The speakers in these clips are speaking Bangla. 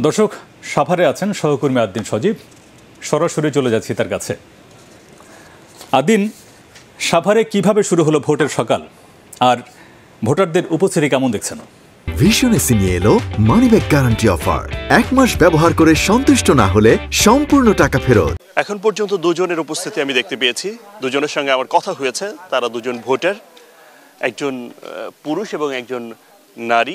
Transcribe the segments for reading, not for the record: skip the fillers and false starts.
দর্শক, সাভারে আছেন সহকর্মী আদ্দিন সজীব। সরাসরি চলে যাচ্ছি তার কাছে। আদ্দিন, সাভারে কিভাবে শুরু হলো ভোটের সকাল, আর ভোটারদের উপস্থিতি কেমন দেখছেন? ভিশন এসি নিয়ে এলো মানিব্যাগ গ্যারান্টি অফার। 1 মাস ব্যবহার করে সন্তুষ্ট না হলে সম্পূর্ণ টাকা ফেরত। এখন পর্যন্ত দুজনের উপস্থিতি আমি দেখতে পেয়েছি। দুজনের সঙ্গে আমার কথা হয়েছে। তারা দুজন ভোটার, একজন পুরুষ এবং একজন নারী।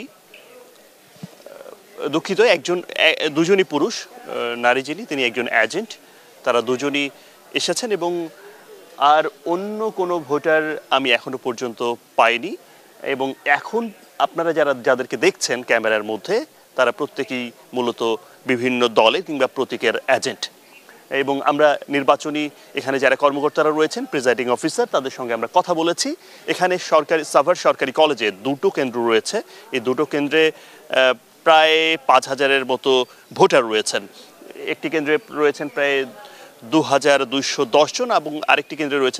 দুঃখিত, দুজনই পুরুষ। নারী যিনি, তিনি একজন এজেন্ট। তারা দুজনই এসেছেন এবং আর অন্য কোনো ভোটার আমি এখনো পর্যন্ত পাইনি। এবং এখন আপনারা যাদেরকে দেখছেন ক্যামেরার মধ্যে, তারা প্রত্যেকেই মূলত বিভিন্ন দলে কিংবা প্রতীকের এজেন্ট। এবং আমরা নির্বাচনী এখানে যারা কর্মকর্তারা রয়েছেন, প্রিজাইডিং অফিসার, তাদের সঙ্গে আমরা কথা বলেছি। এখানে সাভার সরকারি কলেজে 2টো কেন্দ্র রয়েছে। এই 2টো কেন্দ্রে প্রায় 5,000-এর মতো ভোটার রয়েছেন। একটি কেন্দ্রে রয়েছেন প্রায় 2,210 জন এবং আরেকটি কেন্দ্রে রয়েছেন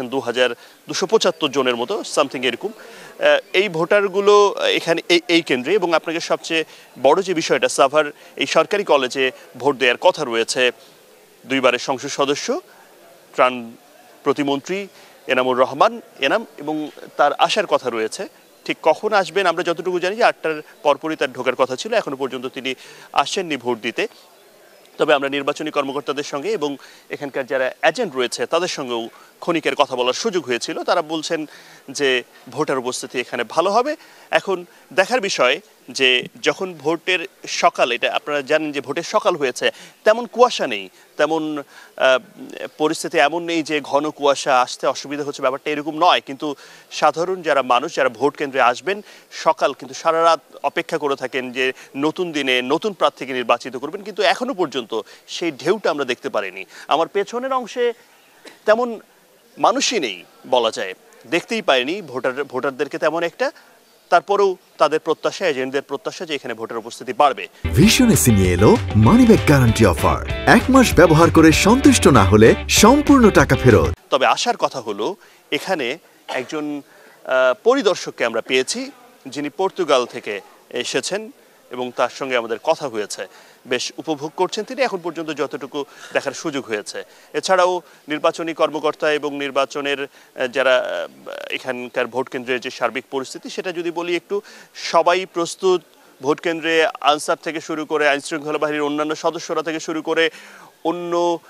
2,275 জনের মতো, সামথিং এরকম। এই ভোটারগুলো এখানে এই কেন্দ্রে। এবং আপনাকে সবচেয়ে বড় যে বিষয়টা, সাভার এই সরকারি কলেজে ভোট দেওয়ার কথা রয়েছে 2বারের সংসদ সদস্য, ত্রাণ প্রতিমন্ত্রী এনামুর রহমান এবং তার আসার কথা রয়েছে। ঠিক কখন আসবেন আমরা যতটুকু জানি যে 8টার পরপরই তার ঢোকার কথা ছিল। এখনো পর্যন্ত তিনি আসেননি ভোট দিতে। তবে আমরা নির্বাচনী কর্মকর্তাদের সঙ্গে এবং এখানকার যারা এজেন্ট রয়েছে তাদের সঙ্গেও ক্ষণিকের কথা বলার সুযোগ হয়েছিল। তারা বলছেন যে ভোটার উপস্থিতি এখানে ভালো হবে। এখন দেখার বিষয় যে যখন ভোটের সকাল, এটা আপনারা জানেন যে ভোটের সকাল হয়েছে, তেমন কুয়াশা নেই, তেমন পরিস্থিতি এমন নেই যে ঘন কুয়াশা আসতে অসুবিধা হচ্ছে, ব্যাপারটা এরকম নয়। কিন্তু সাধারণ যারা মানুষ, যারা ভোট কেন্দ্রে আসবেন, সকাল কিন্তু সারা রাত অপেক্ষা করে থাকেন যে নতুন দিনে নতুন প্রার্থীকে নির্বাচিত করবেন, কিন্তু এখনো পর্যন্ত সেই ঢেউটা আমরা দেখতে পারিনি। আমার পেছনের অংশে তেমন মানুষই নেই বলা যায়, দেখতেই পাইনি ভোটারদেরকে তেমন একটা। তারপরেও তাদের প্রত্যাশা, এজেন্টদের প্রত্যাশা যে এখানে ভোটার উপস্থিতি বাড়বে। ভিশন এসি নিয়ে এলো মানিব্যাগ গ্যারান্টি অফার। 1 মাস ব্যবহার করে সন্তুষ্ট না হলে সম্পূর্ণ টাকা ফেরত। তবে আসার কথা হলো, এখানে একজন পরিদর্শককে আমরা পেয়েছি যিনি পর্তুগাল থেকে এসেছেন এবং তার সঙ্গে আমাদের কথা হয়েছে। বেশ উপভোগ করছেন তিনি এখন পর্যন্ত যতটুকু দেখার সুযোগ হয়েছে। এছাড়াও নির্বাচনী কর্মকর্তা এবং নির্বাচনের যারা এখানকার ভোট কেন্দ্রের যে সার্বিক পরিস্থিতি, সেটা যদি বলি একটু, সবাই প্রস্তুত। ভোট কেন্দ্রে আনসার থেকে শুরু করে আইনশৃঙ্খলা বাহিনীর অন্যান্য সদস্যরা থেকে শুরু করে অন্য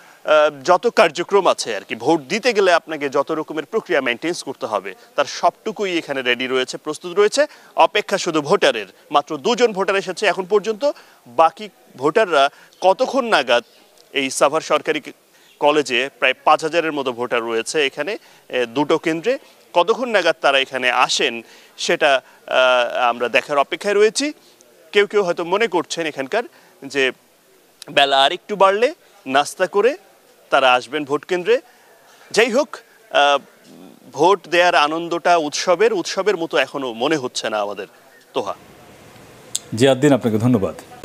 যত কার্যক্রম আছে আর কি, ভোট দিতে গেলে আপনাকে যত রকমের প্রক্রিয়া মেনটেন্স করতে হবে, তার সবটুকুই এখানে রেডি রয়েছে, প্রস্তুত রয়েছে। অপেক্ষা শুধু ভোটারের। মাত্র 2জন ভোটার এসেছে এখন পর্যন্ত। বাকি ভোটাররা কতক্ষণ নাগাদ এই সাভার সরকারি কলেজে প্রায় 5,000-এর মতো ভোটার রয়েছে এখানে 2টো কেন্দ্রে, কতক্ষণ নাগাদ তারা এখানে আসেন সেটা আমরা দেখার অপেক্ষায় রয়েছি। কেউ কেউ হয়তো মনে করছেন এখানকার যে বেলা আর একটু বাড়লে নাস্তা করে তারা আসবেন ভোট কেন্দ্রে। যাই হোক, ভোট দেওয়ার আনন্দটা উৎসবের মতো এখনো মনে হচ্ছে না আমাদের। তোহা। জি আদ্দিন, আপনাকে ধন্যবাদ।